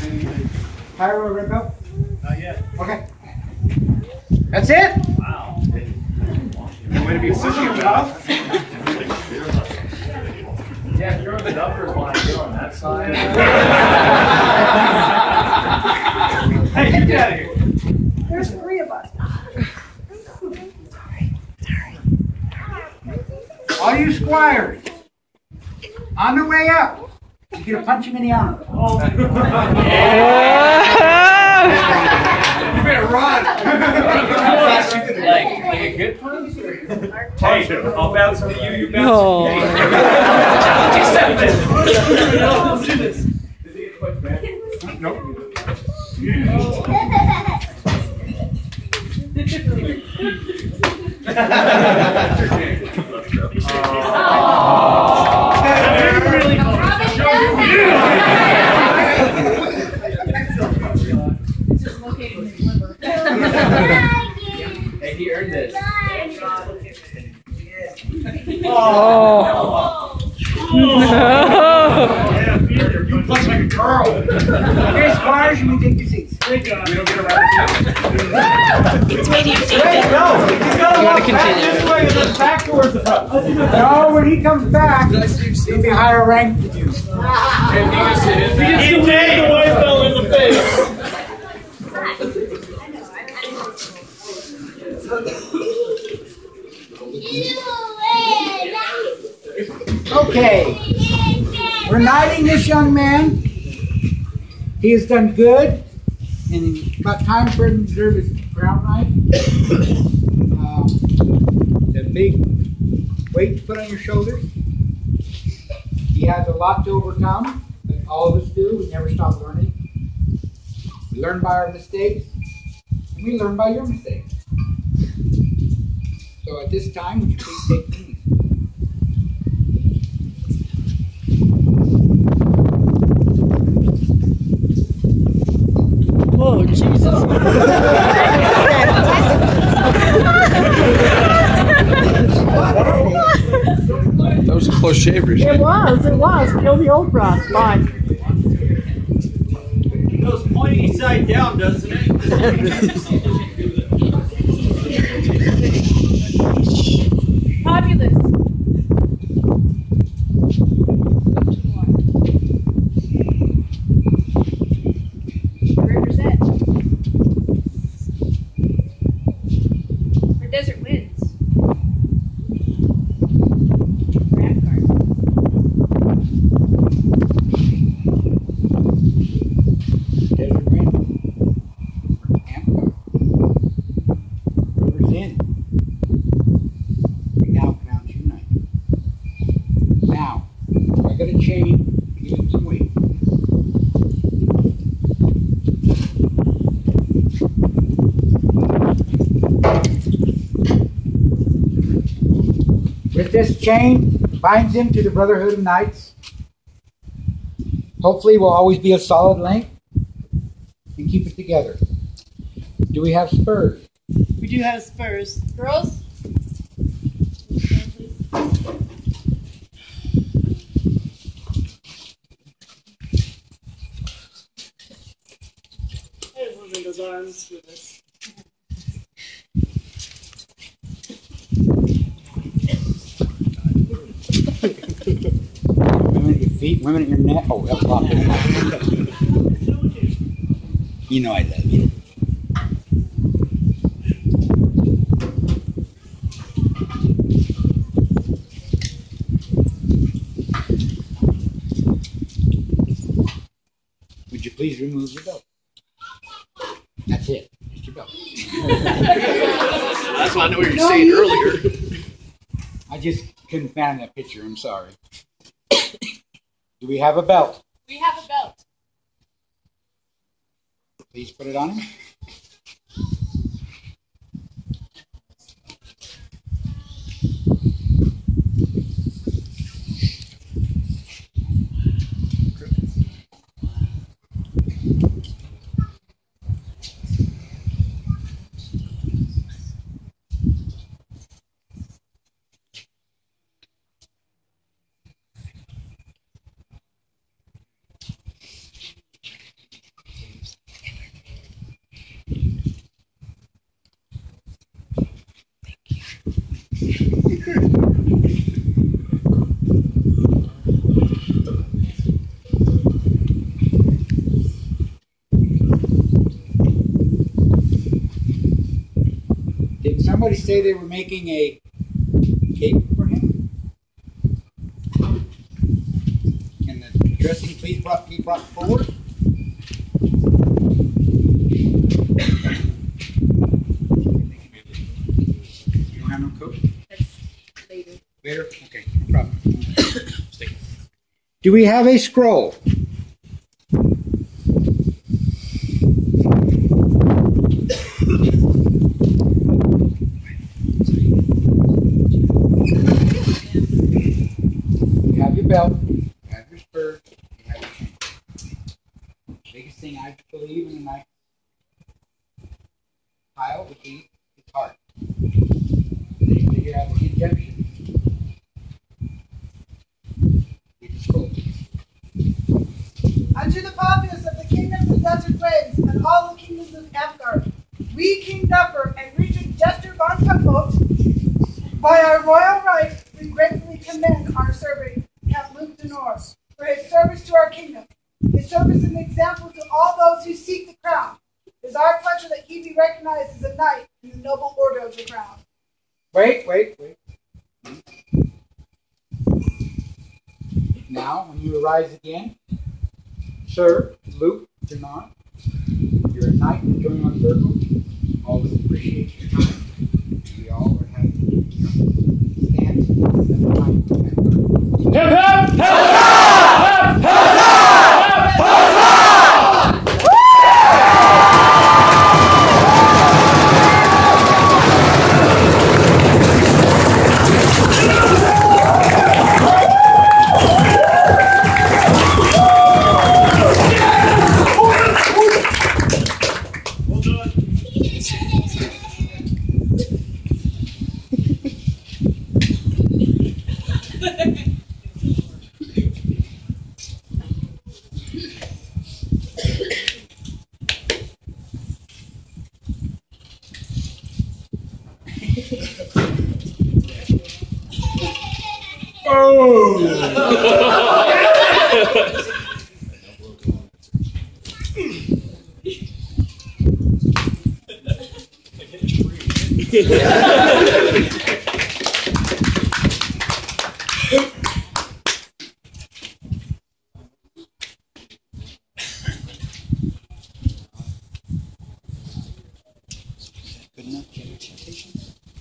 Hire a red belt? Not yet. Okay. That's it? Wow. Good way to be sushi about. Yeah, if you're on the numbers line, get on that side. Hey, get out of here. There's 3 of us. All you squires, on the way up, you're going to punch him in the arm. Oh. You better run. like a good punch? Hey, I'll bounce to you, you bounce to me. Accept it. Let's do this. Does he get punched back? Nope. Hey, he earned this. Oh. You punch like a girl. Okay, squires, you may take your seats. We don't get around to It's medium deep. No, he's got to walk back this way and then back towards the front. No, when he comes back, he'll be higher ranked than you. He gets the white belt in the face. Okay, we're knighting this young man. He has done good, and it's about time for him to deserve his crown knight. It's a big weight to put on your shoulders. He has a lot to overcome, but all of us do. We never stop learning. We learn by our mistakes, and we learn by your mistakes. So at this time, would you please take the lead? Oh, Jesus. That was a close shave, Richard. It was. Kill the old brat. Fine. It goes pointy side down, doesn't it? Fabulous. Represent. For Desert Winds. Rampart. Desert Wind. Amber. River's Inn. We now pronounce you knight. Now, I got a chain to give him some weight. With this chain, binds him to the Brotherhood of Knights. Hopefully, we'll always be a solid link and keep it together. Do we have spurs? We do have spurs. Girls? There's one of those arms with us. Women at your feet, women at your neck. Oh, that's a lot. You know I love you. Would you please remove your belt? That's it. Just your belt. That's what I knew what you were saying earlier. I just couldn't find that picture. I'm sorry. Do we have a belt? We have a belt. Please put it on him. somebody say they were making a cake for him? Can the dressing please be brought forward? You don't have no coat? That's later. Later? Okay, no problem. Do we have a scroll? You have your belt, you have your spurs, you have your chain. The biggest thing I believe in a knife pile would be its heart. They figure out the injection. Get the scroll. Unto the populace of the kingdoms of Desert Winds and all the kingdoms of Asgard, we, King Duffer and Regent Jester von Cutbolt, by our royal right, we gratefully commend our servant, Count Loup de North, for his service to our kingdom. His service is an example to all those who seek the crown. It is our pleasure that he be recognized as a knight in the noble order of the crown. Wait. Now, when you arise again, Sir Loup de North, you're a knight to join our circle. All of us appreciate your time. We all are happy to stand at the time. Hip hip! Hip Good enough, get your expectations.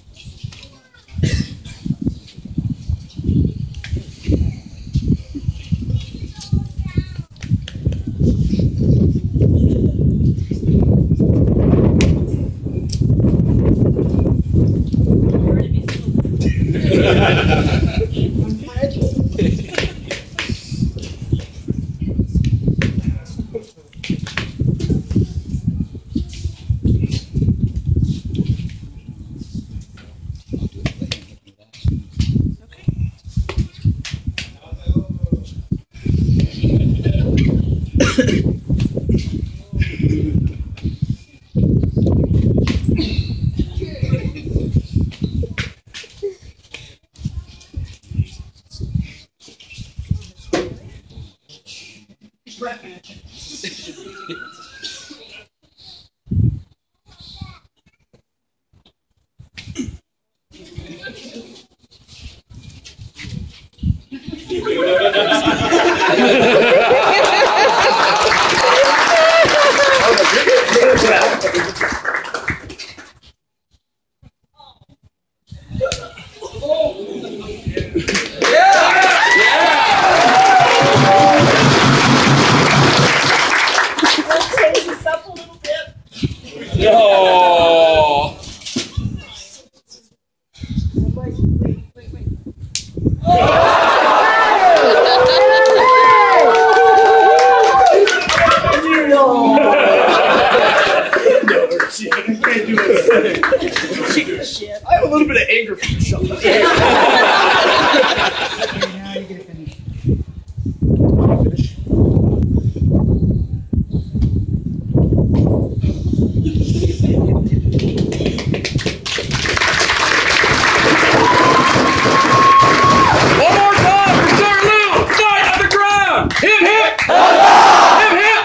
I have a little bit of anger for the show. Okay, now you get it finished. One more time for Sir Loup, Knight of the Crown! Hip hip! Hip hip!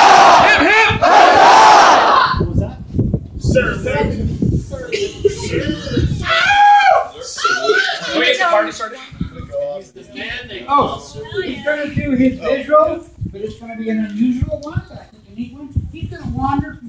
Hip hip! What was that? Sir, Oh, he's going to do his visual, but it's going to be an unusual one, but I think a neat one. He's going to wander